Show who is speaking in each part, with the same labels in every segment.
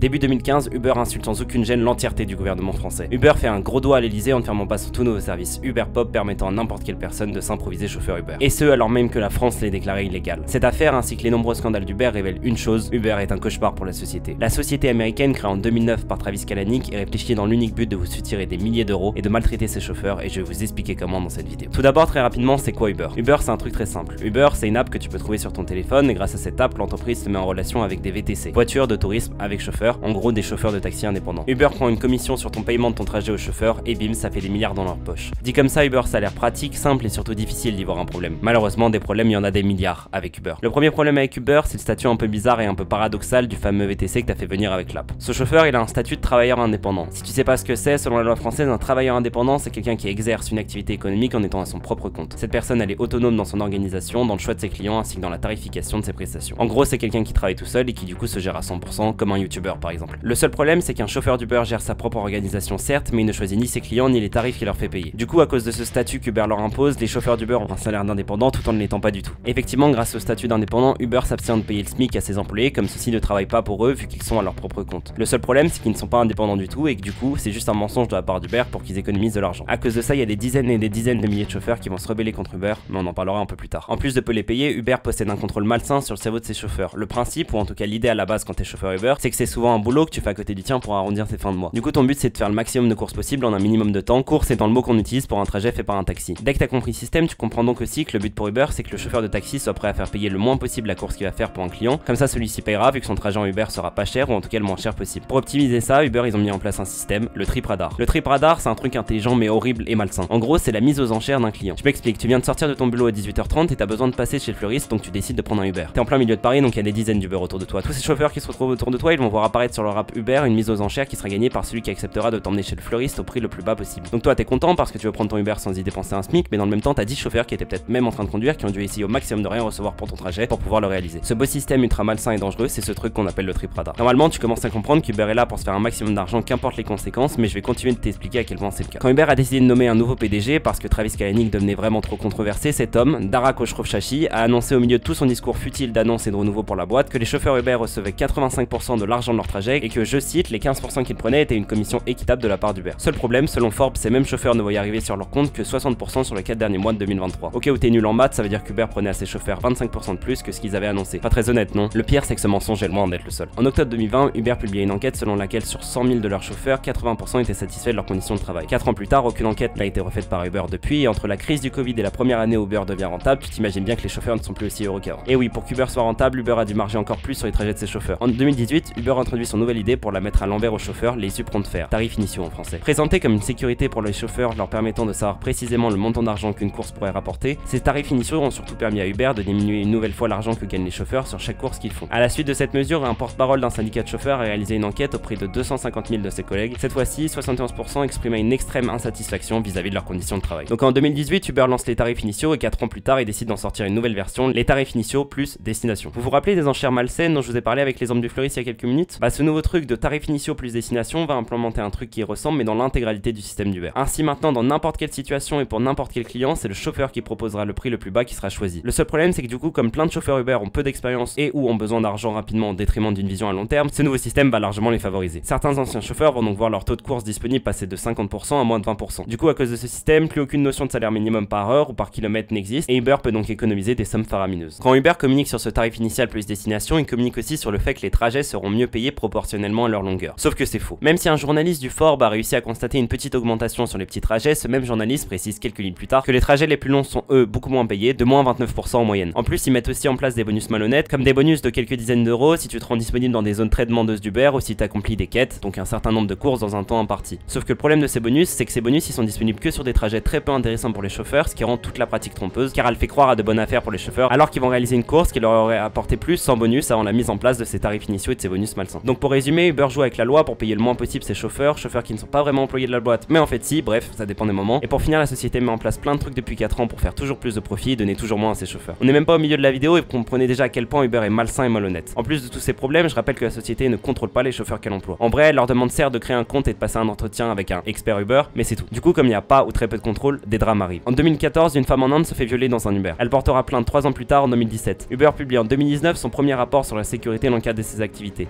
Speaker 1: Début 2015, Uber insulte sans aucune gêne l'entièreté du gouvernement français. Uber fait un gros doigt à l'Elysée en ne fermant pas son tout nouveau service Uber Pop permettant à n'importe quelle personne de s'improviser chauffeur Uber. Et ce alors même que la France l'ait déclaré illégal. Cette affaire ainsi que les nombreux scandales d'Uber révèlent une chose, Uber est un cauchemar pour la société. La société américaine créée en 2009 par Travis Kalanick est réfléchie dans l'unique but de vous soutirer des milliers d'euros et de maltraiter ses chauffeurs et je vais vous expliquer comment dans cette vidéo. Tout d'abord très rapidement c'est quoi Uber? Uber c'est un truc très simple. Uber c'est une app que tu peux trouver sur ton téléphone et grâce à cette app l'entreprise te met en relation avec des VTC, voitures de tourisme avec chauffeur, en gros des chauffeurs de taxi indépendants. Uber prend une commission sur ton paiement de ton trajet au chauffeur et bim ça fait des milliards dans leur poche. Dit comme ça Uber ça a l'air pratique, simple et surtout difficile d'y voir un problème. Malheureusement des problèmes il y en a des milliards avec Uber. Le premier problème avec Uber c'est le statut un peu bizarre et un peu paradoxal du fameux VTC que t'as fait venir avec l'app. Ce chauffeur il a un statut de travailleur indépendant. Si tu sais pas ce que c'est, selon la loi française un travailleur indépendant c'est quelqu'un qui exerce une activité économique en étant à son propre compte. Cette personne elle est autonome dans son organisation, dans le choix de ses clients ainsi que dans la tarification de ses prestations. En gros c'est quelqu'un qui travaille tout seul et qui du coup se gère à 100% comme un youtubeur par exemple. Le seul problème c'est qu'un chauffeur d'Uber gère sa propre organisation certes mais il ne choisit ni ses clients ni les tarifs qu'il leur fait payer. Du coup à cause de ce statut qu'Uber leur impose, les chauffeurs d'Uber ont un salaire d'indépendant tout en ne l'étant pas du tout. Effectivement grâce au statut d'indépendant, Uber s'abstient de payer le SMIC à ses employés comme ceux-ci ne travaillent pas pour eux vu qu'ils sont à leur propre compte. Le seul problème c'est qu'ils ne sont pas indépendants du tout et que du coup c'est juste un mensonge de la part d'Uber pour qu'ils économisent de l'argent. À cause de ça il y a des dizaines et des dizaines de milliers de chauffeurs qui vont se rebeller contre Uber mais on en parlera un peu plus tard. En plus de peu les payer, Uber possède un contrôle malsain sur le cerveau de ses chauffeurs. Le principe ou en tout cas l'idée à la base quand t'es chauffeur Uber c'est que c'est souvent un boulot que tu fais à côté du tien pour arrondir tes fins de mois. Du coup ton but c'est de faire le maximum de courses possible en un minimum de temps. Course étant le mot qu'on utilise pour un trajet fait par un taxi. Dès que t'as compris le système, tu comprends donc aussi que le but pour Uber c'est que le chauffeur de taxi soit prêt à faire payer le moins possible la course qu'il va faire pour un client. Comme ça celui-ci payera vu que son trajet en Uber sera pas cher ou en tout cas le moins cher possible. Pour optimiser ça, Uber ils ont mis en place un système, le trip radar. Le trip radar c'est un truc intelligent mais horrible et malsain. En gros c'est la mise aux enchères d'un client. Je m'explique, tu viens de sortir de ton boulot à 18h30 et t'as besoin de passer chez le fleuriste donc tu décides de prendre un Uber. T'es en plein milieu de Paris donc il y a des dizaines d'Uber autour de toi. Tous ces chauffeurs qui se retrouvent autour de toi ils vont voir apparaître sur leur app Uber une mise aux enchères qui sera gagnée par celui qui acceptera de t'emmener chez le fleuriste au prix le plus bas possible. Donc toi t'es content parce que tu veux prendre ton Uber sans y dépenser un SMIC mais dans le même temps t'as 10 chauffeurs qui étaient peut-être même en train de conduire qui ont dû essayer au maximum de rien recevoir pour ton trajet pour pouvoir le réaliser. Ce beau système ultra malsain et dangereux c'est ce truc qu'on appelle le trip radar. Normalement tu commences à comprendre qu'Uber est là pour se faire un maximum d'argent qu'importe les conséquences mais je vais continuer de t'expliquer à quel point c'est le cas. Quand Uber a décidé de nommer un nouveau PDG parce que Travis Kalanick devenait vraiment trop controversé, cet homme, Dara Khosrowshahi, a annoncé au milieu de tout son discours futile d'annonce et de renouveau pour la boîte que les chauffeurs Uber recevaient 85% de l'argent de leur trajet et que je cite les 15% qu'ils prenaient étaient une commission équitable de la part d'Uber. Seul problème, selon Forbes, ces mêmes chauffeurs ne voyaient arriver sur leur compte que 60% sur les 4 derniers mois de 2023. Ok où t'es nul en maths, ça veut dire qu'Uber prenait à ses chauffeurs 25% de plus que ce qu'ils avaient annoncé. Pas très honnête non? Le pire c'est que ce mensonge est loin d'être le seul. En octobre 2020, Uber publiait une enquête selon laquelle sur 100 000 de leurs chauffeurs, 80% étaient satisfaits de leurs conditions de travail. 4 ans plus tard, aucune enquête n'a été refaite par Uber depuis et entre la crise du Covid et la première année où Uber devient rentable, tu t'imagines bien que les chauffeurs ne sont plus aussi heureux qu'avant. Et oui, pour qu'Uber soit rentable, Uber a dû marger encore plus sur les trajets de ses chauffeurs. En 2018, Uber a introduit son nouvelle idée pour la mettre à l'envers aux chauffeurs, les subcomptes faire, tarifs initiaux en français. Présentés comme une sécurité pour les chauffeurs leur permettant de savoir précisément le montant d'argent qu'une course pourrait rapporter, ces tarifs initiaux ont surtout permis à Uber de diminuer une nouvelle fois l'argent que gagnent les chauffeurs sur chaque course qu'ils font. À la suite de cette mesure, un porte-parole d'un syndicat de chauffeurs a réalisé une enquête auprès de 250 000 de ses collègues. Cette fois-ci, 71% exprimaient une extrême insatisfaction vis-à-vis de leurs conditions de travail. Donc en 2018, Uber lance les tarifs initiaux et 4 ans plus tard, il décide d'en sortir une nouvelle version, les tarifs initiaux plus destination. Vous vous rappelez des enchères malsaines dont je vous ai parlé avec l'exemple du fleuriste il y a quelques minutes? Bah ce nouveau truc de tarifs initiaux plus destination va implémenter un truc qui y ressemble mais dans l'intégralité du système d'Uber. Ainsi maintenant dans n'importe quelle situation et pour n'importe quel client, c'est le chauffeur qui proposera le prix le plus bas qui sera choisi. Le seul problème c'est que du coup comme plein de chauffeurs Uber ont peu d'expérience et ou ont besoin d'argent rapidement au détriment d'une vision à long terme, ce nouveau système va largement les favoriser. Certains anciens chauffeurs vont donc voir leur taux de course disponible passer de 50% à moins de 20%. Du coup à cause de ce système, plus aucune notion de salaire minimum par heure ou par kilomètre n'existe et Uber peut donc économiser des sommes faramineuses. Quand Uber communique sur ce tarif initial plus destination, il communique aussi sur le fait que les trajets seront mieux payés proportionnellement à leur longueur. Sauf que c'est faux. Même si un journaliste du Forbes a réussi à constater une petite augmentation sur les petits trajets, ce même journaliste précise quelques lignes plus tard que les trajets les plus longs sont eux beaucoup moins payés, de moins 29% en moyenne. En plus, ils mettent aussi en place des bonus malhonnêtes, comme des bonus de quelques dizaines d'euros si tu te rends disponible dans des zones très demandeuses d'Uber ou si tu accomplis des quêtes, donc un certain nombre de courses dans un temps imparti. Sauf que le problème de ces bonus, c'est que ces bonus ils sont disponibles que sur des trajets très peu intéressants pour les chauffeurs, ce qui rend toute la pratique trompeuse, car elle fait croire à de bonnes affaires pour les chauffeurs, alors qu'ils vont réaliser une course qui leur aurait apporté plus sans bonus avant la mise en place de ces tarifs initiaux et de ces bonus malsains. Donc pour résumer, Uber joue avec la loi pour payer le moins possible ses chauffeurs qui ne sont pas vraiment employés de la boîte, mais en fait si, bref, ça dépend des moments. Et pour finir, la société met en place plein de trucs depuis 4 ans pour faire toujours plus de profit et donner toujours moins à ses chauffeurs. On n'est même pas au milieu de la vidéo et vous comprenez déjà à quel point Uber est malsain et malhonnête. En plus de tous ces problèmes, je rappelle que la société ne contrôle pas les chauffeurs qu'elle emploie. En vrai, elle leur demande certes de créer un compte et de passer un entretien avec un expert Uber, mais c'est tout. Du coup, comme il n'y a pas ou très peu de contrôle, des drames arrivent. En 2014, une femme en Inde se fait violer dans un Uber. Elle portera plainte 3 ans plus tard en 2017. Uber publie en 2019 son premier rapport sur la sécurité dans le cadre de ses activités. Sur la seule année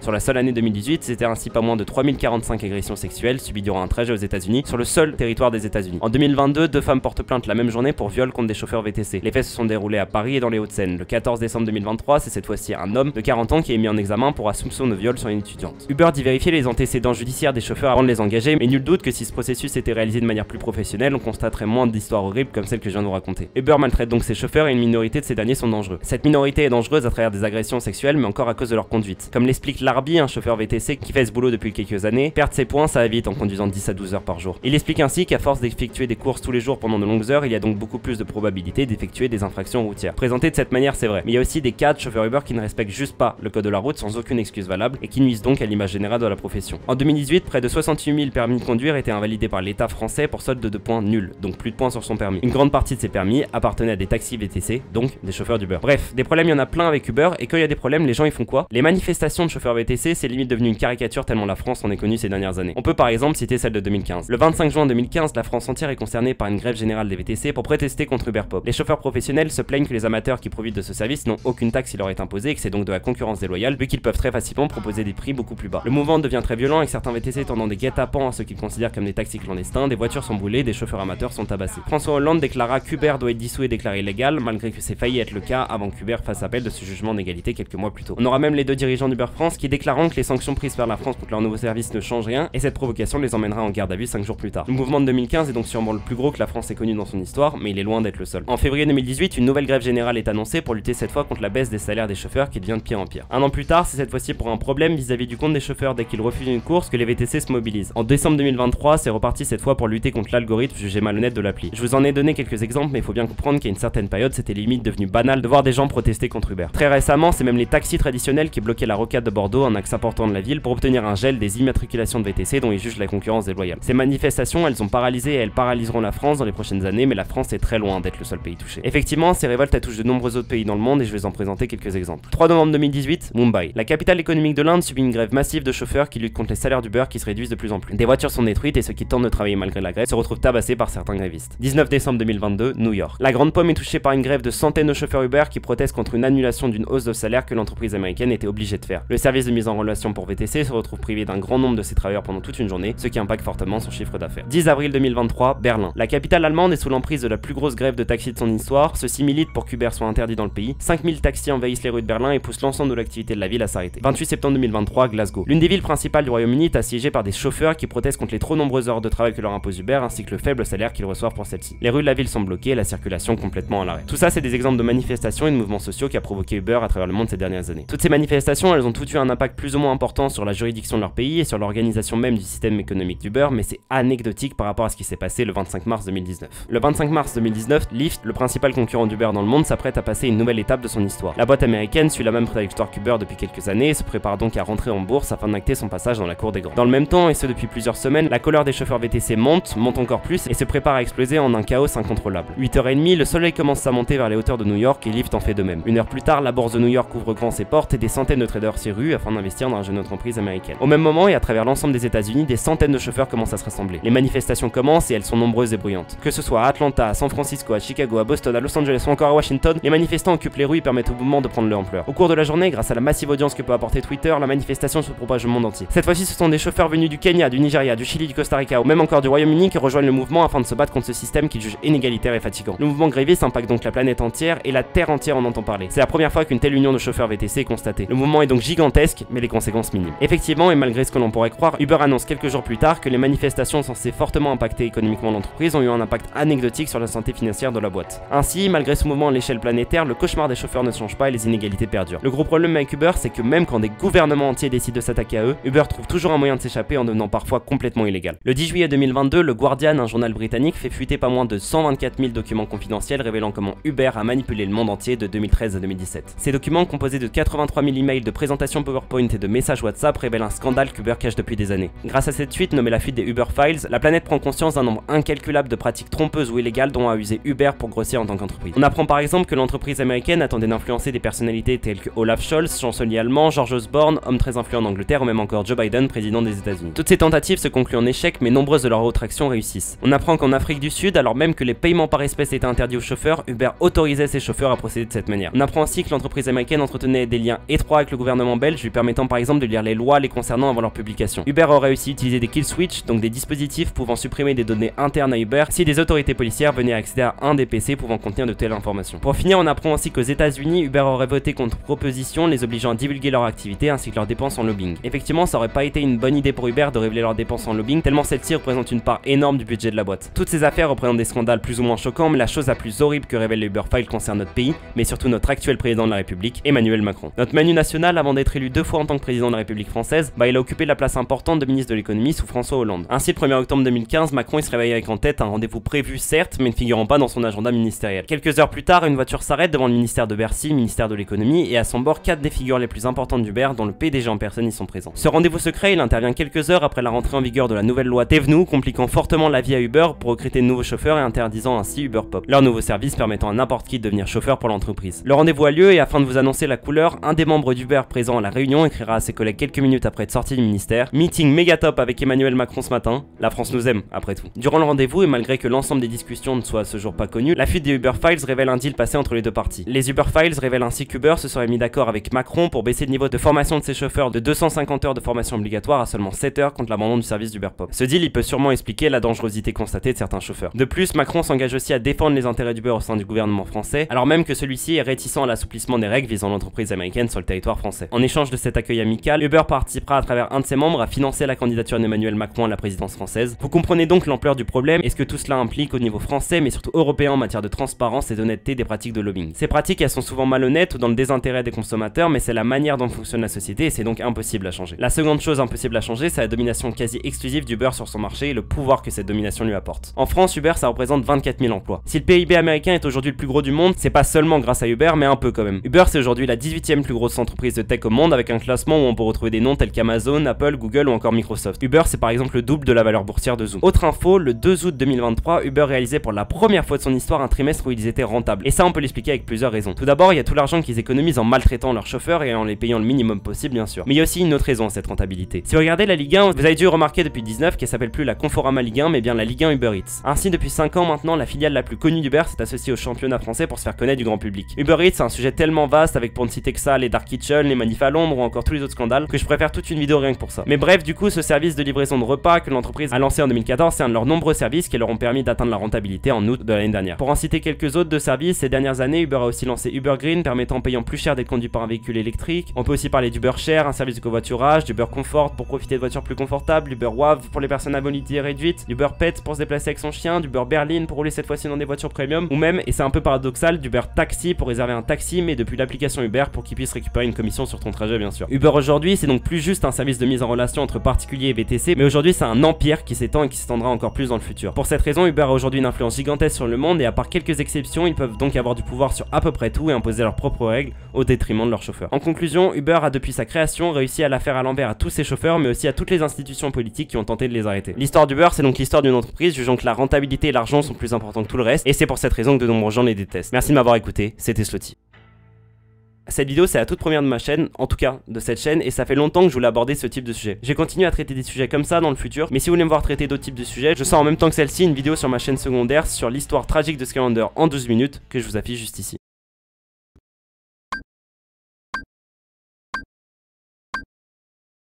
Speaker 1: l'année 2018, c'était ainsi pas moins de 3045 agressions sexuelles subies durant un trajet aux États-Unis sur le seul territoire des États-Unis. En 2022, 2 femmes portent plainte la même journée pour viol contre des chauffeurs VTC. Les faits se sont déroulés à Paris et dans les Hauts-de-Seine. Le 14 décembre 2023, c'est cette fois-ci un homme de 40 ans qui est mis en examen pour soupçon de viol sur une étudiante. Uber dit vérifier les antécédents judiciaires des chauffeurs avant de les engager, mais nul doute que si ce processus était réalisé de manière plus professionnelle, on constaterait moins d'histoires horribles comme celle que je viens de vous raconter. Uber maltraite donc ses chauffeurs et une minorité de ces derniers sont dangereux. Cette minorité est dangereuse à travers des agressions sexuelles, mais encore à cause de leur conduite. Comme l'explique Larbi, un chauffeur VTC qui fait ce boulot depuis quelques années, perdre ses points ça va vite en conduisant 10 à 12 heures par jour. Il explique ainsi qu'à force d'effectuer des courses tous les jours pendant de longues heures, il y a donc beaucoup plus de probabilité d'effectuer des infractions routières. Présenté de cette manière, c'est vrai, mais il y a aussi des cas de chauffeurs Uber qui ne respectent juste pas le code de la route sans aucune excuse valable et qui nuisent donc à l'image générale de la profession. En 2018, près de 68 000 permis de conduire étaient invalidés par l'État français pour solde de points nuls, donc plus de points sur son permis. Une grande partie de ces permis appartenaient à des taxis VTC, donc des chauffeurs d'Uber. Bref, des problèmes il y en a plein avec Uber et quand il y a des problèmes, les gens ils font quoi? Les manifestations de chauffeurs VTC, c'est limite devenu une caricature tellement la France en est connue ces dernières années. On peut par exemple citer celle de 2015. Le 25 juin 2015, la France entière est concernée par une grève générale des VTC pour protester contre Uber Pop. Les chauffeurs professionnels se plaignent que les amateurs qui profitent de ce service n'ont aucune taxe qui leur est imposée et que c'est donc de la concurrence déloyale vu qu'ils peuvent très facilement proposer des prix beaucoup plus bas. Le mouvement devient très violent avec certains VTC tendant des guet-apens à ceux qu'ils considèrent comme des taxis clandestins, des voitures sont brûlées, des chauffeurs amateurs sont tabassés. François Hollande déclara qu'Uber doit être dissous et déclaré illégal, malgré que c'est failli être le cas avant qu'Uber fasse appel de ce jugement d'égalité quelques mois plus tôt. On aura même les deux dirigeants d'Uber France qui déclarant que les sanctions prises par la France contre leur nouveau service ne changent rien et cette provocation les emmènera en garde à vue 5 jours plus tard. Le mouvement de 2015 est donc sûrement le plus gros que la France ait connu dans son histoire, mais il est loin d'être le seul. En février 2018, une nouvelle grève générale est annoncée pour lutter cette fois contre la baisse des salaires des chauffeurs qui devient de pire en pire. Un an plus tard, c'est cette fois-ci pour un problème vis-à-vis du compte des chauffeurs dès qu'ils refusent une course que les VTC se mobilisent. En décembre 2023, c'est reparti cette fois pour lutter contre l'algorithme jugé malhonnête de l'appli. Je vous en ai donné quelques exemples, mais il faut bien comprendre qu'à une certaine période, c'était limite devenu banal de voir des gens protester contre Uber. Très récemment, c'est même les taxis traditionnels qui bloquaient la rocade de Bordeaux, un axe important de la ville, pour obtenir un gel des immatriculations de VTC dont ils jugent la concurrence déloyale. Ces manifestations, elles ont paralysé et elles paralyseront la France dans les prochaines années, mais la France est très loin d'être le seul pays touché. Effectivement, ces révoltes touchent de nombreux autres pays dans le monde et je vais en présenter quelques exemples. 3 novembre 2018, Mumbai. La capitale économique de l'Inde subit une grève massive de chauffeurs qui luttent contre les salaires d'Uber qui se réduisent de plus en plus. Des voitures sont détruites et ceux qui tentent de travailler malgré la grève se retrouvent tabassés par certains grévistes. 19 décembre 2022, New York. La Grande Pomme est touchée par une grève de centaines de chauffeurs Uber qui protestent contre une annulation d'une hausse de salaire que l'entreprise américaine était obligée de faire. Le service de mise en relation pour VTC se retrouve privé d'un grand nombre de ses travailleurs pendant toute une journée, ce qui impacte fortement son chiffre d'affaires. 10 avril 2023, Berlin. La capitale allemande est sous l'emprise de la plus grosse grève de taxis de son histoire. Ceux-ci militent pour qu'Uber soit interdit dans le pays. 5000 taxis envahissent les rues de Berlin et poussent l'ensemble de l'activité de la ville à s'arrêter. 28 septembre 2023, Glasgow. L'une des villes principales du Royaume-Uni est assiégée par des chauffeurs qui protestent contre les trop nombreuses heures de travail que leur impose Uber ainsi que le faible salaire qu'ils reçoivent pour celle-ci. Les rues de la ville sont bloquées et la circulation complètement à l'arrêt. Tout ça, c'est des exemples de manifestations et de mouvements sociaux qui a provoqué Uber à travers le monde ces dernières années. Toutes ces manifestations, elles ont toutes eu un impact plus ou moins important sur la juridiction de leur pays et sur l'organisation même du système économique d'Uber, mais c'est anecdotique par rapport à ce qui s'est passé le 25 mars 2019. Le 25 mars 2019, Lyft, le principal concurrent d'Uber dans le monde, s'apprête à passer une nouvelle étape de son histoire. La boîte américaine suit la même trajectoire qu'Uber depuis quelques années et se prépare donc à rentrer en bourse afin d'acter son passage dans la cour des grands. Dans le même temps, et ce depuis plusieurs semaines, la colère des chauffeurs VTC monte encore plus et se prépare à exploser en un chaos incontrôlable. 8h30, le soleil commence à monter vers les hauteurs de New York et Lyft en fait de même. Une heure plus tard, la bourse de New York ouvre grand ses portes et des centaines de traders s'y ruent afin d'investir dans la jeune entreprise américaine. Au même moment et à travers l'ensemble des États-Unis, des centaines de chauffeurs commencent à se rassembler. Les manifestations commencent et elles sont nombreuses et bruyantes. Que ce soit à Atlanta, à San Francisco, à Chicago, à Boston, à Los Angeles ou encore à Washington, les manifestants occupent les rues et permettent au mouvement de prendre leur ampleur. Au cours de la journée, grâce à la massive audience que peut apporter Twitter, la manifestation se propage au monde entier. Cette fois-ci, ce sont des chauffeurs venus du Kenya, du Nigeria, du Chili, du Costa Rica ou même encore du Royaume-Uni qui rejoignent le mouvement afin de se battre contre ce système qu'ils jugent inégalitaire et fatigant. Le mouvement gréviste impacte donc la planète entière et la terre entière en entend parler. C'est la première fois qu'une telle union de chauffeurs VTC est constatée. Le mouvement est donc gigantesque, mais les conséquences minimes. Effectivement, et malgré ce que l'on pourrait croire, Uber annonce quelques jours plus tard que les manifestations censées fortement impacter économiquement l'entreprise ont eu un impact anecdotique sur la santé financière de la boîte. Ainsi, malgré ce mouvement à l'échelle planétaire, le cauchemar des chauffeurs ne change pas et les inégalités perdurent. Le gros problème avec Uber, c'est que même quand des gouvernements entiers décident de s'attaquer à eux, Uber trouve toujours un moyen de s'échapper en devenant parfois complètement illégal. Le 10 juillet 2022, le Guardian, un journal britannique, fait fuiter pas moins de 124 000 documents confidentiels révélant comment Uber a manipulé le monde entier de 2013 à 2017. Ces documents, composés de 83 000 emails, de présentations PowerPoint et de messages WhatsApp, révèlent un scandale qu'Uber cache depuis des années. Grâce à cette suite, nommée la fuite des Uber Files, la planète prend conscience d'un nombre incalculable de pratiques trompeuses ou illégales dont a usé Uber pour grossir en tant qu'entreprise. On apprend par exemple que l'entreprise américaine attendait d'influencer des personnalités telles que Olaf Scholz, chancelier allemand, George Osborne, homme très influent en Angleterre ou même encore Joe Biden, président des États-Unis. Toutes ces tentatives se concluent en échec, mais nombreuses de leurs autres actions réussissent. On apprend qu'en Afrique du Sud, alors même que les paiements par espèces étaient interdits aux chauffeurs, Uber autorisait ses chauffeurs à procéder de cette manière. On apprend aussi que l'entreprise américaine entretenait des liens étroits avec le gouvernement belge, lui permettant prévoyant par exemple de lire les lois les concernant avant leur publication. Uber aurait aussi utilisé des kill switch, donc des dispositifs pouvant supprimer des données internes à Uber si des autorités policières venaient accéder à un des PC pouvant contenir de telles informations. Pour finir, on apprend aussi qu'aux États-Unis, Uber aurait voté contre proposition les obligeant à divulguer leur activité ainsi que leurs dépenses en lobbying. Effectivement, ça aurait pas été une bonne idée pour Uber de révéler leurs dépenses en lobbying tellement celle-ci représente une part énorme du budget de la boîte. Toutes ces affaires représentent des scandales plus ou moins choquants, mais la chose la plus horrible que révèle les Uber Files concerne notre pays, mais surtout notre actuel président de la République, Emmanuel Macron. Notre Manu national, avant d'être élu 2 fois en tant que président de la République française, il a occupé la place importante de ministre de l'économie sous François Hollande. Ainsi, le 1er octobre 2015, Macron il se réveille avec en tête un rendez-vous prévu certes, mais ne figurant pas dans son agenda ministériel. Quelques heures plus tard, une voiture s'arrête devant le ministère de Bercy, ministère de l'économie, et à son bord 4 des figures les plus importantes d'Uber, dont le PDG en personne y sont présents. Ce rendez-vous secret, il intervient quelques heures après la rentrée en vigueur de la nouvelle loi Thévenoud, compliquant fortement la vie à Uber pour recruter de nouveaux chauffeurs et interdisant ainsi Uber Pop, leur nouveau service permettant à n'importe qui de devenir chauffeur pour l'entreprise. Le rendez-vous a lieu et afin de vous annoncer la couleur, un des membres d'Uber présent à la réunion écrira à ses collègues quelques minutes après être sorti du ministère: meeting méga top avec Emmanuel Macron ce matin, la France nous aime après tout. Durant le rendez-vous et malgré que l'ensemble des discussions ne soit à ce jour pas connu, la fuite des Uber Files révèle un deal passé entre les deux parties. Les Uber Files révèlent ainsi qu'Uber se serait mis d'accord avec Macron pour baisser le niveau de formation de ses chauffeurs de 250 heures de formation obligatoire à seulement 7 heures contre l'abandon du service d'Uber Pop. Ce deal il peut sûrement expliquer la dangerosité constatée de certains chauffeurs. De plus, Macron s'engage aussi à défendre les intérêts d'Uber au sein du gouvernement français, alors même que celui-ci est réticent à l'assouplissement des règles visant l'entreprise américaine sur le territoire français. En échange de cet accueil amical, Uber participera à travers un de ses membres à financer la candidature d'Emmanuel Macron à la présidence française. Vous comprenez donc l'ampleur du problème et ce que tout cela implique au niveau français mais surtout européen en matière de transparence et d'honnêteté des pratiques de lobbying. Ces pratiques elles sont souvent malhonnêtes ou dans le désintérêt des consommateurs, mais c'est la manière dont fonctionne la société et c'est donc impossible à changer. La seconde chose impossible à changer, c'est la domination quasi exclusive d'Uber sur son marché et le pouvoir que cette domination lui apporte. En France, Uber ça représente 24 000 emplois. Si le PIB américain est aujourd'hui le plus gros du monde, c'est pas seulement grâce à Uber mais un peu quand même. Uber c'est aujourd'hui la 18e plus grosse entreprise de tech au monde avec un classement où on peut retrouver des noms tels qu'Amazon, Apple, Google ou encore Microsoft. Uber c'est par exemple le double de la valeur boursière de Zoom. Autre info, le 2 août 2023, Uber réalisait pour la première fois de son histoire un trimestre où ils étaient rentables. Et ça on peut l'expliquer avec plusieurs raisons. Tout d'abord, il y a tout l'argent qu'ils économisent en maltraitant leurs chauffeurs et en les payant le minimum possible bien sûr. Mais il y a aussi une autre raison à cette rentabilité. Si vous regardez la Ligue 1, vous avez dû remarquer depuis 2019 qu'elle s'appelle plus la Conforama Ligue 1 mais bien la Ligue 1 Uber Eats. Ainsi depuis 5 ans maintenant, la filiale la plus connue d'Uber s'est associée au championnat français pour se faire connaître du grand public. Uber Eats c'est un sujet tellement vaste avec pour ne citer que ça les Dark Kitchen, les manifs à Londres ou encore tous les autres scandales que je préfère toute une vidéo rien que pour ça. Mais bref, du coup ce service de livraison de repas que l'entreprise a lancé en 2014 c'est un de leurs nombreux services qui leur ont permis d'atteindre la rentabilité en août de l'année dernière. Pour en citer quelques autres de services, ces dernières années Uber a aussi lancé Uber Green permettant en payant plus cher d'être conduit par un véhicule électrique. On peut aussi parler d'Uber Share, un service de covoiturage, d'Uber Comfort pour profiter de voitures plus confortables, d'Uber Wave pour les personnes à mobilité réduite, d'Uber Pet pour se déplacer avec son chien, d'Uber Berlin pour rouler cette fois-ci dans des voitures premium, ou même, et c'est un peu paradoxal, d'Uber Taxi pour réserver un taxi mais depuis l'application Uber pour qu'il puisse récupérer une commission sur ton trajet bien sûr. Uber aujourd'hui c'est donc plus juste un service de mise en relation entre particuliers et VTC, mais aujourd'hui c'est un empire qui s'étend et qui s'étendra encore plus dans le futur. Pour cette raison, Uber a aujourd'hui une influence gigantesque sur le monde et à part quelques exceptions, ils peuvent donc avoir du pouvoir sur à peu près tout et imposer leurs propres règles au détriment de leurs chauffeurs. En conclusion, Uber a depuis sa création réussi à la faire à l'envers à tous ses chauffeurs mais aussi à toutes les institutions politiques qui ont tenté de les arrêter. L'histoire d'Uber c'est donc l'histoire d'une entreprise jugeant que la rentabilité et l'argent sont plus importants que tout le reste et c'est pour cette raison que de nombreux gens les détestent. Merci de m'avoir écouté, c'était Slotty. Cette vidéo c'est la toute première de ma chaîne, en tout cas de cette chaîne, et ça fait longtemps que je voulais aborder ce type de sujet. J'ai continué à traiter des sujets comme ça dans le futur, mais si vous voulez me voir traiter d'autres types de sujets, je sors en même temps que celle-ci une vidéo sur ma chaîne secondaire sur l'histoire tragique de Skylander en 12 minutes que je vous affiche juste ici.